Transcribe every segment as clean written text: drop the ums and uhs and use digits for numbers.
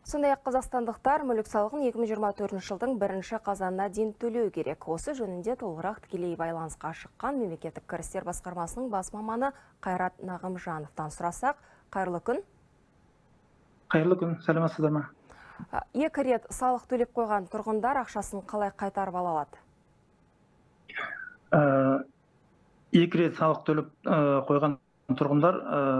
Сондай-ақ қазақстандықтар мүлік салығын 2024 жылдың 1 қазанына дейін төлеу керек. Осы жөнінде толығырақ тікелей байланысқа шыққан мемлекеттік кірістер басқармасының бас маманы Қайрат Нағымжановтан сұрасақ. Қайырлы күн. Қайырлы күн, сәлеметсіздер ме? Екі рет салық төлеп қойған тұрғындар ақшасын қалай қайтарып ала алады? Екі рет салық төлеп қойған тұрғындар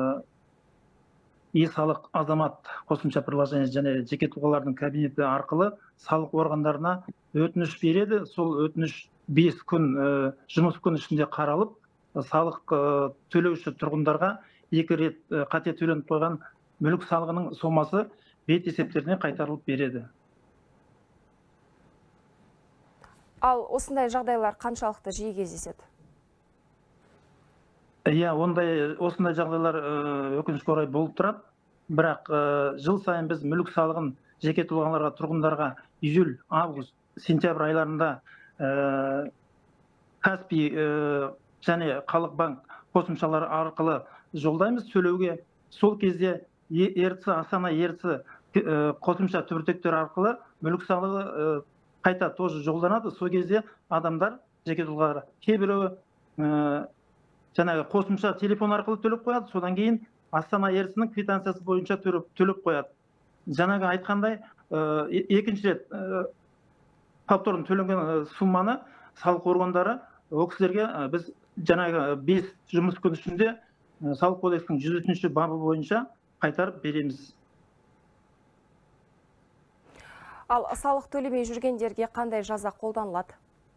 салық азамат қосымша приложение және жеке тұлғалардың кабинеті арқылы салық органдарына өтініш береді. Сол өтініш 5 күн жұмыс күн ішінде қаралып, салық төлеуші тұрғындарға екі рет қате төленіп қойған мүлік салығының сомасы бет есептеріне қайтарылып береді. Ал осындай жағдайлар қаншалықты жиі кездеседі? Осындай жағдайлар өкінішке орай болып тұрады. Бірақ жыл сайын біз мүлік салығын жеке тұлғаларға, тұрғындарға июль, август, сентябрь айларында Каспий және Халық банк қосымшалары арқылы жолдаймыз төлеуге. Сол кезде Астана ертісі қосымша түбіртектер арқылы мүлік салығы қайта тоже жолданады. Сол кезде адамдар, жеке тұлғалар, кейбіреуі жаңағы қосымша телефон арқылы төлеп қояды, содан кейін Астана ертісінің квитанциясы бойынша төлеп қояды. Жаңағы айтқандай, екінші рет повторно төленген сумманы салық органдары ол кісілерге біз жаңағы 5 жұмыс күн ішінде салық кодексінің 103 бабы бойынша қайтарып береміз. Ал салық төлемей жүргендерге қандай жаза қолданылады?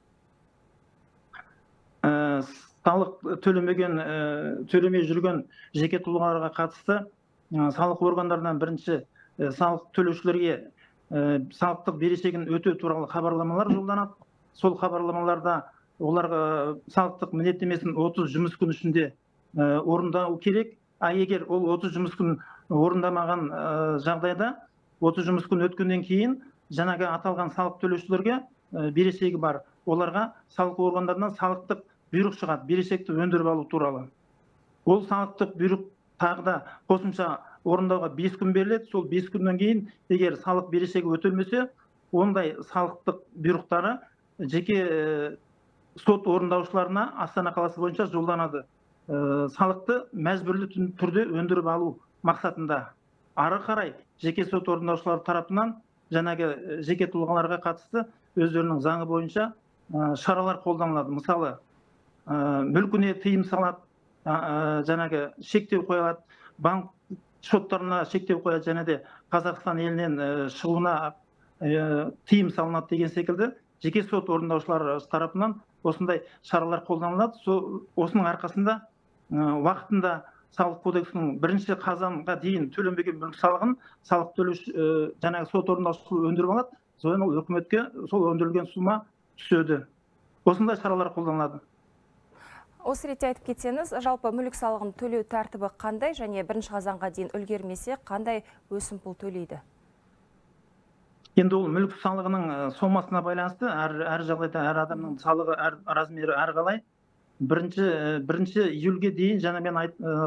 Салық төлемей жүрген жеке тұлғаларға қатысты салық органдарынан бірінші салық төлеушілерге салықтық берешегін өтеу туралы хабарламалар жолданады. Сол хабарламаларда оларға салықтық міндеттемесін 30 жұмыс күн ішінде орындау керек. Егер ол 30 жұмыс күн орындамаған жағдайда 30 жұмыс күн өткеннен кейін жаңағы аталған салық төлеушілерге берешегі бар. Оларға салық органдарынан салықтық бұйрық шығады, берешекті өндіріп алу туралы. Ол салықтық бұйрық тағы да қосымша орындауға 5 күн беріледі. Сол 5 күннен кейін, егер салық берешегі өтелмесе, ондай салықтық бұйрықтары жеке сот орындаушыларына Астана қаласы бойынша жолданады. Салықты мәжбүрлі түрде өндіріп алу мақсатында. Ары қарай жеке сот орындаушылар тарапынан жаңағы жеке тұлғаларға қатысты өздерінің заңы бойынша шаралар қолданылады. Мысалы, мүлкіне тыйым салады, жаңағы шектеу қойылады, банк шоттарына шектеу қояды, және де Қазақстан елінен шығуына тыйым салынады деген секілді жеке сот орындаушылар тарапынан осындай шаралар қолданылады. Осының арқасында уақытында салық кодексінің 1 қазанға дейін төленбеген мүлік салығын салық төлеуші жаңағы сот орындаушы өндіріп алады. Содан ол үкіметке сол өндірілген сума түседі. Осындай шаралар қолданылады. Осы ретте айтып кетсеңіз, жалпы мүлік салығын төлеу тәртібі қандай және 1 қазанға дейін үлгермесе қандай өсімпұл төлейді? Енді ол мүлік салығының сомасына байланысты, әр жағдайда әр адамның салығы размері әрқалай. 1 июльге дейін жаңа мен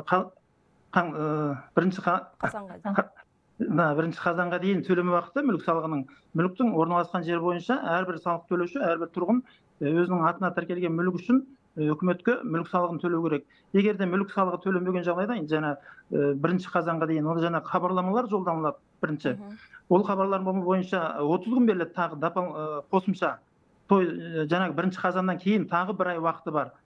1 қазанға дейін төлем уақыты мүлік салығының мүліктің орналасқан жер бойынша әрбір салық төлеуші, әрбір тұрғын өзінің атына тіркелген мүлік үшін үкіметке мүлік салығын төлеу керек. Егер де мүлік салығы төленбеген жағдайда, жаңа 1 қазанға дейін ол жаңа хабарламалар жолданылады бірінші. Ол хабарлама бойынша 30 күн беріледі, тағы қосымша. Жаңағы 1 қазаннан кейін тағы 1 ай уақыты бар.